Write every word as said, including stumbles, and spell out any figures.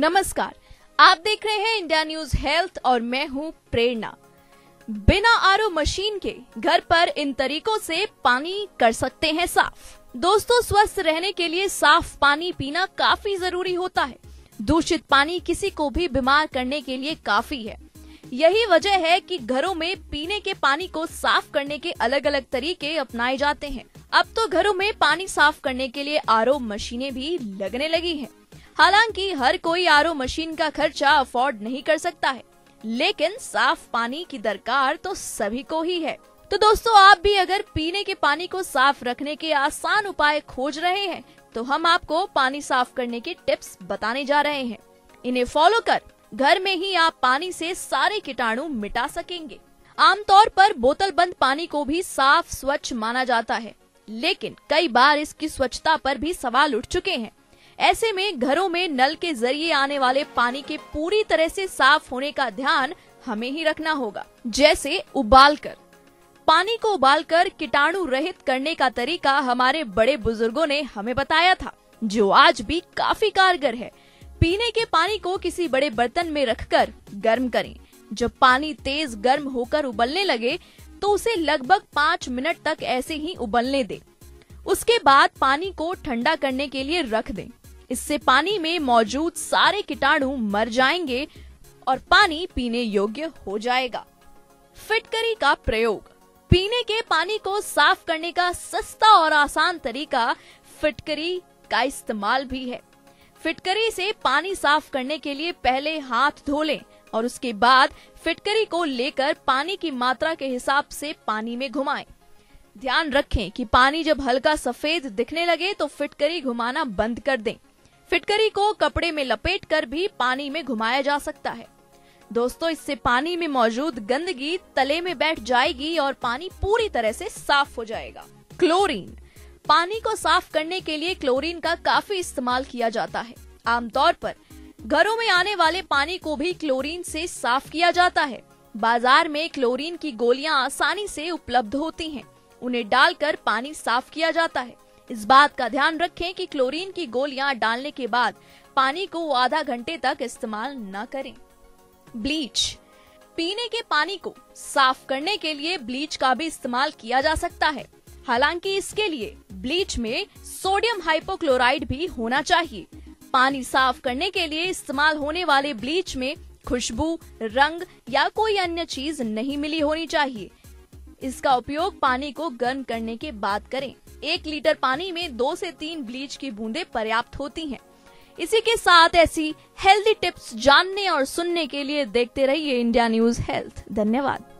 नमस्कार, आप देख रहे हैं इंडिया न्यूज हेल्थ और मैं हूं प्रेरणा। बिना आरओ मशीन के घर पर इन तरीकों से पानी कर सकते हैं साफ। दोस्तों, स्वस्थ रहने के लिए साफ पानी पीना काफी जरूरी होता है। दूषित पानी किसी को भी बीमार करने के लिए काफी है। यही वजह है कि घरों में पीने के पानी को साफ करने के अलग अलग तरीके अपनाए जाते हैं। अब तो घरों में पानी साफ करने के लिए आरओ मशीनें भी लगने लगी हैं। हालांकि हर कोई आरओ मशीन का खर्चा अफोर्ड नहीं कर सकता है, लेकिन साफ पानी की दरकार तो सभी को ही है। तो दोस्तों, आप भी अगर पीने के पानी को साफ रखने के आसान उपाय खोज रहे हैं, तो हम आपको पानी साफ करने के टिप्स बताने जा रहे हैं। इन्हें फॉलो कर घर में ही आप पानी से सारे कीटाणु मिटा सकेंगे। आमतौर पर बोतल बंद पानी को भी साफ स्वच्छ माना जाता है, लेकिन कई बार इसकी स्वच्छता पर भी सवाल उठ चुके हैं। ऐसे में घरों में नल के जरिए आने वाले पानी के पूरी तरह से साफ होने का ध्यान हमें ही रखना होगा। जैसे उबालकर पानी को उबालकर कीटाणु रहित करने का तरीका हमारे बड़े बुजुर्गों ने हमें बताया था, जो आज भी काफी कारगर है। पीने के पानी को किसी बड़े बर्तन में रखकर गर्म करें। जब पानी तेज गर्म होकर उबलने लगे, तो उसे लगभग पाँच मिनट तक ऐसे ही उबलने दें। उसके बाद पानी को ठंडा करने के लिए रख दें। इससे पानी में मौजूद सारे कीटाणु मर जाएंगे और पानी पीने योग्य हो जाएगा। फिटकरी का प्रयोग। पीने के पानी को साफ करने का सस्ता और आसान तरीका फिटकरी का इस्तेमाल भी है। फिटकरी से पानी साफ करने के लिए पहले हाथ धो लें और उसके बाद फिटकरी को लेकर पानी की मात्रा के हिसाब से पानी में घुमाएं। ध्यान रखें कि पानी जब हल्का सफेद दिखने लगे तो फिटकरी घुमाना बंद कर दें। फिटकरी को कपड़े में लपेटकर भी पानी में घुमाया जा सकता है। दोस्तों, इससे पानी में मौजूद गंदगी तले में बैठ जाएगी और पानी पूरी तरह से साफ हो जाएगा। क्लोरीन। पानी को साफ करने के लिए क्लोरीन का काफी इस्तेमाल किया जाता है। आमतौर पर घरों में आने वाले पानी को भी क्लोरीन से साफ किया जाता है। बाजार में क्लोरीन की गोलियां आसानी से उपलब्ध होती हैं। उन्हें डालकर पानी साफ किया जाता है। इस बात का ध्यान रखें कि क्लोरीन की गोलियां डालने के बाद पानी को आधा घंटे तक इस्तेमाल न करें। ब्लीच। पीने के पानी को साफ करने के लिए ब्लीच का भी इस्तेमाल किया जा सकता है। हालांकि इसके लिए ब्लीच में सोडियम हाइपोक्लोराइड भी होना चाहिए। पानी साफ करने के लिए इस्तेमाल होने वाले ब्लीच में खुशबू, रंग या कोई अन्य चीज नहीं मिली होनी चाहिए। इसका उपयोग पानी को गर्म करने के बाद करें। एक लीटर पानी में दो से तीन ब्लीच की बूंदें पर्याप्त होती हैं। इसी के साथ ऐसी हेल्दी टिप्स जानने और सुनने के लिए देखते रहिए इंडिया न्यूज हेल्थ। धन्यवाद।